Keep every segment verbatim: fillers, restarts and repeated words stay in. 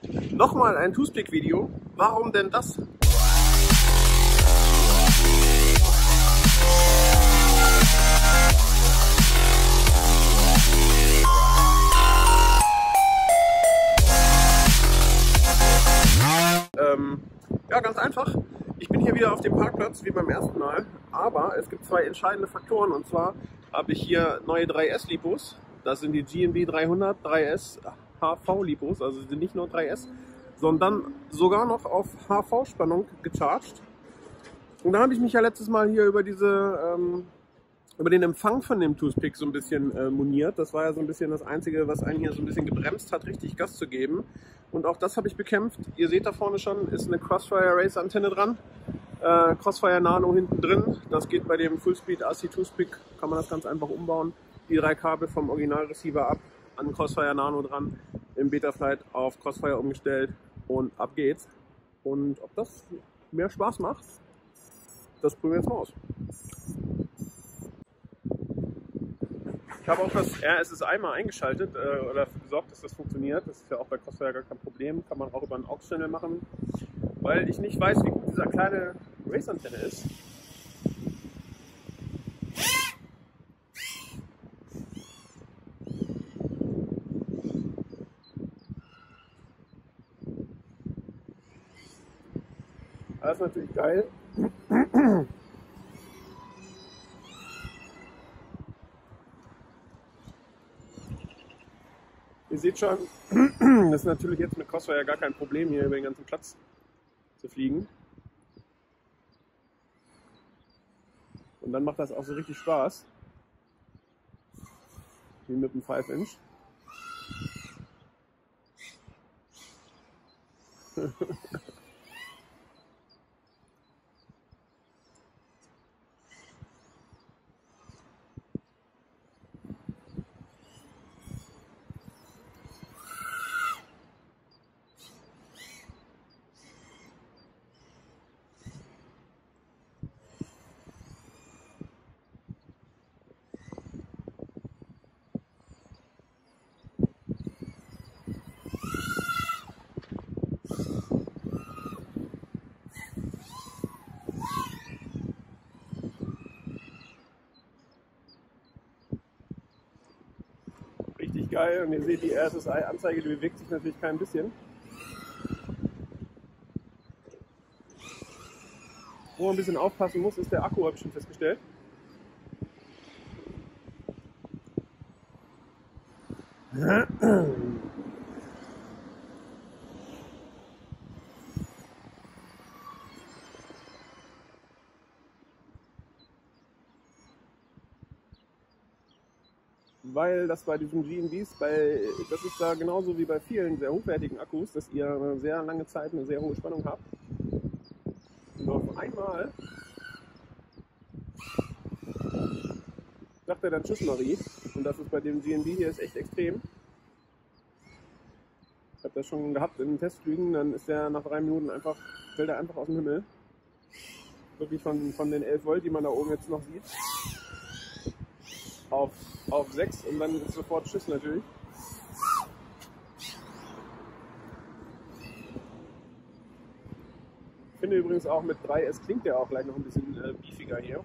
Nochmal ein Two-Speak-Video. Warum denn das? Ähm, ja, ganz einfach. Ich bin hier wieder auf dem Parkplatz wie beim ersten Mal, aber es gibt zwei entscheidende Faktoren, und zwar habe ich hier neue drei S Lipos. Das sind die G N V dreihundert drei S H V Lipos, also sind nicht nur drei S, sondern sogar noch auf H V-Spannung gecharged. Und da habe ich mich ja letztes Mal hier über diese ähm, über den Empfang von dem Two-Speak so ein bisschen äh, moniert. Das war ja so ein bisschen das Einzige, was einen hier so ein bisschen gebremst hat, richtig Gas zu geben. Und auch das habe ich bekämpft. Ihr seht da vorne schon, ist eine Crossfire Race Antenne dran. Äh, Crossfire Nano hinten drin. Das geht bei dem Fullspeed R C Two-Speak, kann man das ganz einfach umbauen. Die drei Kabel vom Original-Receiver ab, an Crossfire Nano dran, im Betaflight auf Crossfire umgestellt und ab geht's. Und ob das mehr Spaß macht, das probieren wir jetzt mal aus. Ich habe auch das R S S I mal eingeschaltet äh, oder dafür gesorgt, dass das funktioniert. Das ist ja auch bei Crossfire gar kein Problem. Kann man auch über einen A U X-Channel machen, weil ich nicht weiß, wie gut dieser kleine Race-Antenne ist. Das ist natürlich geil. Ihr seht schon, das ist natürlich jetzt mit Crossfire gar kein Problem, hier über den ganzen Platz zu fliegen. Und dann macht das auch so richtig Spaß. Wie mit dem fünf Inch. Richtig geil, und ihr seht, die R S S I-Anzeige, die bewegt sich natürlich kein bisschen. Wo man ein bisschen aufpassen muss, ist der Akku, habe ich schon festgestellt. Weil das bei diesen G N Vs, bei, das ist da genauso wie bei vielen sehr hochwertigen Akkus, dass ihr eine sehr lange Zeit eine sehr hohe Spannung habt. Und auf einmal sagt er dann Tschüss Marie. Und das ist bei dem G N V hier ist echt extrem. Ich habe das schon gehabt in den Testflügen, dann ist der nach drei Minuten einfach, fällt er einfach aus dem Himmel. Wirklich von, von den elf Volt, die man da oben jetzt noch sieht, auf, auf sechs, und dann ist sofort Tschüss natürlich. Ich finde übrigens auch mit drei S klingt der auch gleich noch ein bisschen äh, beefiger hier.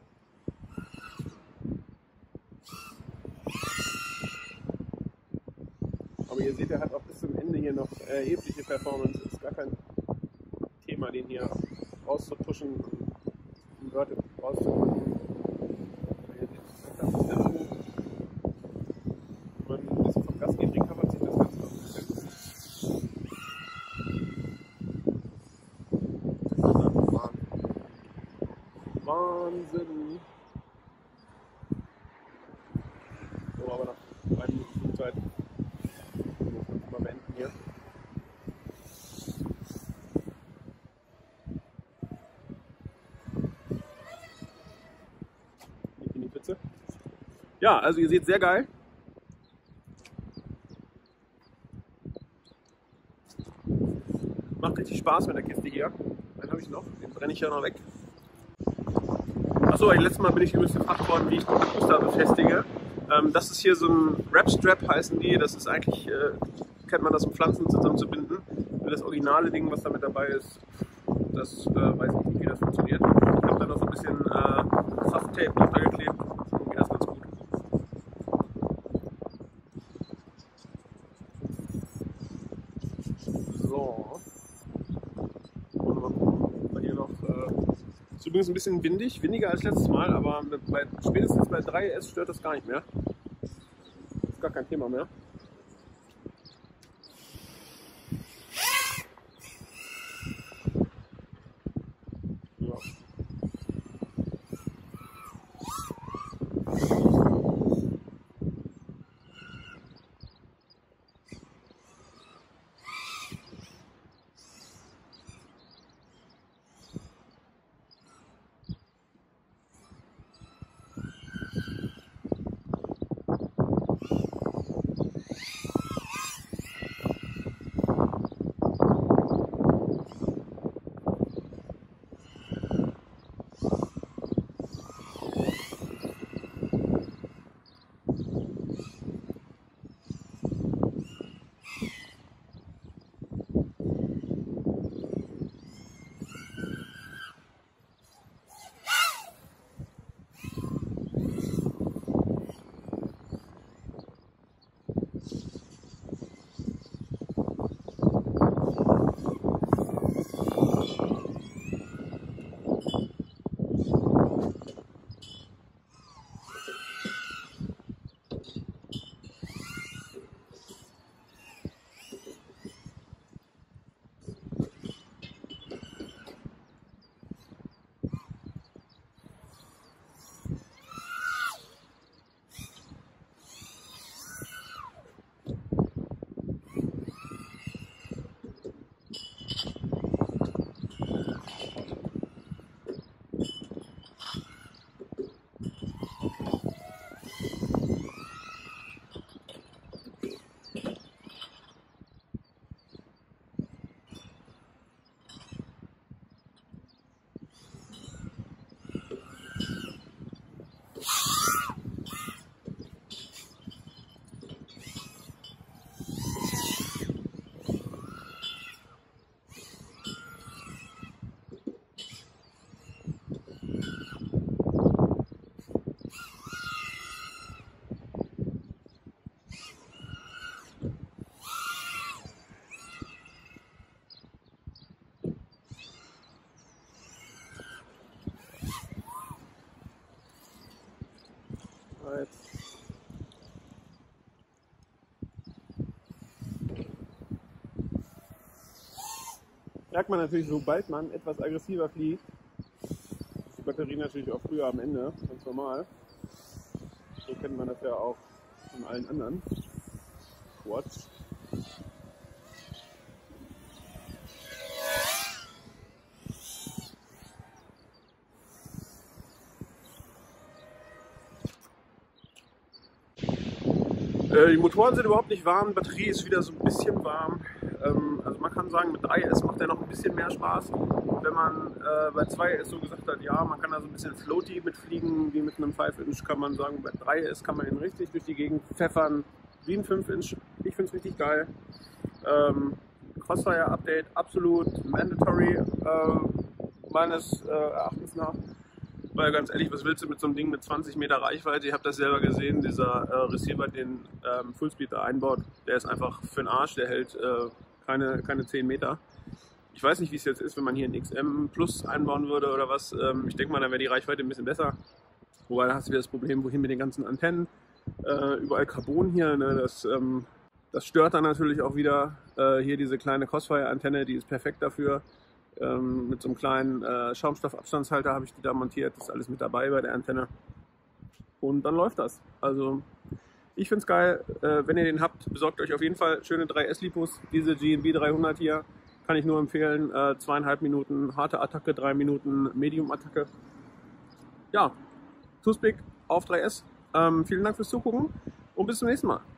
Aber ihr seht, er hat auch bis zum Ende hier noch erhebliche Performance. Ist gar kein Thema, den hier rauszutuschen und Wörter rauszutuschen. Das ist der Akku. Wenn man ein bisschen vom Gas geht, recovert sich das Ganze noch ein bisschen. Das ist einfach Wahnsinn. So, aber nach drei Minuten Flugzeit muss man mal beenden hier. In die Pfütze. Ja, also ihr seht, sehr geil. Macht richtig Spaß mit der Kiste hier. Einen habe ich noch, den brenne ich ja noch weg. Achso, letztes Mal bin ich übrigens gefragt worden, wie ich den Booster befestige. Ähm, das ist hier so ein Wrap Strap, heißen die. Das ist eigentlich, äh, kennt man das, um Pflanzen zusammenzubinden. das originale Ding, was da mit dabei ist, das äh, weiß ich nicht, wie das funktioniert. Ich habe da noch so ein bisschen äh, Saft-Tape drunter geklebt, dann geht das ganz gut. So. Mal gucken, ob wir hier noch. Äh, ist übrigens ein bisschen windig, windiger als letztes Mal, aber bei, spätestens bei drei S stört das gar nicht mehr. Ist gar kein Thema mehr. Merkt man natürlich, sobald man etwas aggressiver fliegt, ist die Batterie natürlich auch früher am Ende, ganz normal. So kennt man das ja auch von allen anderen Quads. Die Motoren sind überhaupt nicht warm, die Batterie ist wieder so ein bisschen warm. Also man kann sagen, mit drei S macht der noch ein bisschen mehr Spaß. Wenn man äh, bei zwei S so gesagt hat, ja, man kann da so ein bisschen floaty mitfliegen, wie mit einem fünf Inch, kann man sagen, bei drei S kann man ihn richtig durch die Gegend pfeffern, wie ein fünf Inch. Ich finde es richtig geil. Ähm, Crossfire Update absolut mandatory, äh, meines äh, Erachtens nach. Weil ganz ehrlich, was willst du mit so einem Ding mit zwanzig Meter Reichweite? Ihr habt das selber gesehen, dieser äh, Receiver, den ähm, Fullspeed da einbaut, der ist einfach für den Arsch, der hält äh, keine, keine zehn Meter. Ich weiß nicht, wie es jetzt ist, wenn man hier ein X M Plus einbauen würde oder was. Ähm, ich denke mal, dann wäre die Reichweite ein bisschen besser. Wobei, da hast du wieder das Problem, wohin mit den ganzen Antennen. Äh, überall Carbon hier, ne? das, ähm, das stört dann natürlich auch wieder. Äh, hier diese kleine Crossfire-Antenne, die ist perfekt dafür. Ähm, mit so einem kleinen äh, Schaumstoffabstandshalter habe ich die da montiert. Das ist alles mit dabei bei der Antenne. Und dann läuft das. Also ich finde es geil. Äh, wenn ihr den habt, besorgt euch auf jeden Fall schöne drei S-Lipos. Diese G N B dreihundert hier kann ich nur empfehlen. Äh, zweieinhalb Minuten harte Attacke, drei Minuten Medium-Attacke. Ja, Toothpick auf drei S. Ähm, vielen Dank fürs Zugucken und bis zum nächsten Mal.